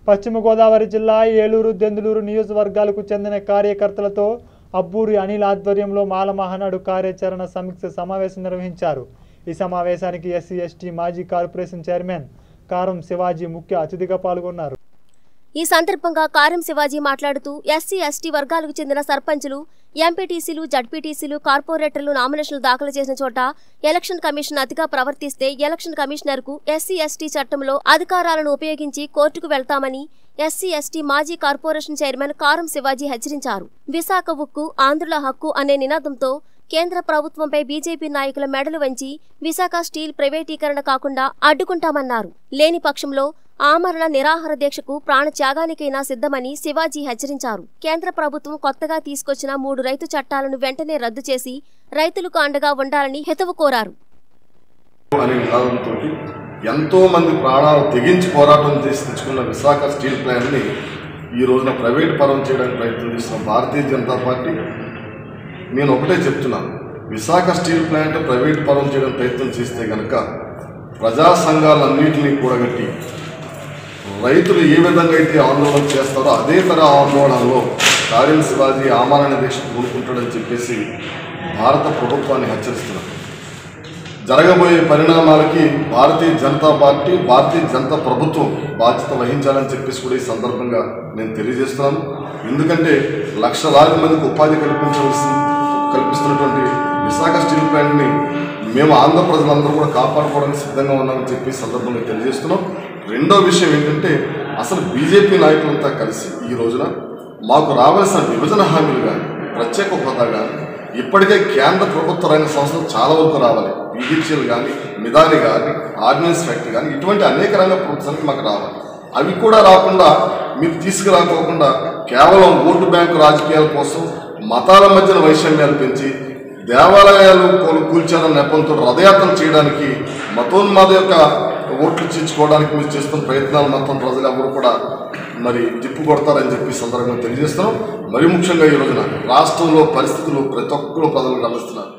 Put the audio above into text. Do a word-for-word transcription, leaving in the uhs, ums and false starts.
పశ్చిమ గోదావరి జిల్లా ఏలూరు దెందులూరు నియోజకవర్గాలకు చెందిన కార్యకర్తలతో అబ్బూరి అనిల్ ఆధ్వర్యంలో మాల మహానాడు కార్యాచరణ సమీక్ష సమావేశం నిర్వహించారు। ఈ సమావేశానికి ఎస్సీ ఎస్టీ మాజీ కార్పొరేషన్ చైర్మన్ కారం శివాజీ ముఖ్య అతిథిగా పాల్గొన్నారు। ఈ సందర్భంగా కారం శివాజీ మాట్లాడుతూ ఎస్సీ ఎస్టీ వర్గాలకు చెందిన సర్పంచులు, ఎంపీటీసీలు, జడ్పీటీసీలు, కార్పొరేటర్లు నామినేషన్లు దాఖలు చేసిన చోట ఎలక్షన్ కమిషన్ అతిగా ప్రవర్తిస్తే ఎలక్షన్ కమిషనర్కు ఎస్సీ ఎస్టీ చట్టంలో అధికారాలను ఉపయోగించి కోర్టుకు వెళ్తామని ఎస్సీ ఎస్టీ మాజీ కార్పొరేషన్ చైర్మన్ కారం శివాజీ హెచ్చరించారు। విశాఖ ఉక్కు ఆంధ్రుల హక్కు అనే నినాదంతో కేంద్ర ప్రభుత్వంపై బీజేపీ నాయకుల మెడలు వంచి విశాఖ స్టీల్ ప్రైవేటీకరణ కాకుండా అడ్డుకుంటామన్నారు। లేని పక్షంలో ఆమరణ నిరాహార దీక్షకు ప్రాణత్యాగానికైనా సిద్ధమని శివాజీ హెచ్చరించారు। కేంద్ర ప్రభుత్వం కొత్తగా తీసుకొచ్చిన మూడు రైతు చట్టాలను వెంటనే రద్దు చేసి రైతులకు అండగా ఉండాలని హితవు కోరారు। ఎంతో మంది ప్రాణాలు తెగించి పోరాటం చేసి తెచ్చుకున్న విశాఖ స్టీల్ ప్లాంట్ని ఈ రోజున ప్రైవేట్ పరం చేయడానికి ప్రయత్నం చేస్తున్న భారతీయ జనతా పార్టీ, నేను ఒకటే చెప్తున్నాను, విశాఖ స్టీల్ ప్లాంట్ ప్రైవేట్ పరం చేయడం ప్రయత్నం చేస్తే కనుక ప్రజా సంఘాలన్నింటినీ కూడగట్టి రైతులు ఏ విధంగా అయితే ఆందోళన చేస్తారో అదే తర ఆందోళనలో కారం శివాజీ ఆమరణ దీక్ష కూడుకుంటాడని చెప్పేసి భారత ప్రభుత్వాన్ని హెచ్చరిస్తున్నారు। జరగబోయే పరిణామాలకి భారతీయ జనతా పార్టీ, భారతీయ జనతా ప్రభుత్వం బాధ్యత వహించాలని చెప్పేసి కూడా ఈ సందర్భంగా నేను తెలియజేస్తున్నాను। ఎందుకంటే లక్షలాది మందికి ఉపాధి కల్పించవలసి కల్పిస్తున్నటువంటి విశాఖ స్టీల్ ప్లాంట్ని మేము ఆంధ్ర ప్రజలందరూ కూడా కాపాడుకోవడానికి సిద్ధంగా ఉన్నామని చెప్పి సందర్భంగా తెలియజేస్తున్నాం। రెండో విషయం ఏంటంటే అసలు బీజేపీ నాయకులంతా కలిసి ఈ రోజున మాకు రావాల్సిన విభజన హామీలు కానీ, ప్రత్యేక హోదా కానీ, ఇప్పటికే కేంద్ర ప్రభుత్వ రంగ సంస్థలు చాలా వరకు రావాలి, పీహెచ్ఎల్ కానీ, మిదాని కానీ, ఆర్డినెన్స్ ఫ్యాక్టరీ కానీ, ఇటువంటి అనేక రంగ ప్రభుత్వానికి మాకు రావాలి। అవి కూడా రాకుండా మీరు తీసుకురాకోకుండా కేవలం ఓటు బ్యాంకు రాజకీయాల కోసం మతాల మధ్యన వైషమ్యాలు పెంచి దేవాలయాలు కూల్చారన్న నెపంతో రథయాత్ర చేయడానికి, మతోన్మాద యొక్క ఓట్లు చీల్చుకోవడానికి మీరు చేస్తున్న ప్రయత్నాలు మొత్తం ప్రజలు ఎవరు కూడా మరి తిప్పుకొడతారని చెప్పి సందర్భంగా తెలియజేస్తున్నాం। మరి ముఖ్యంగా ఈ రోజున రాష్ట్రంలో పరిస్థితులు ప్రతి ఒక్కరు ప్రజలు గమనిస్తున్నారు।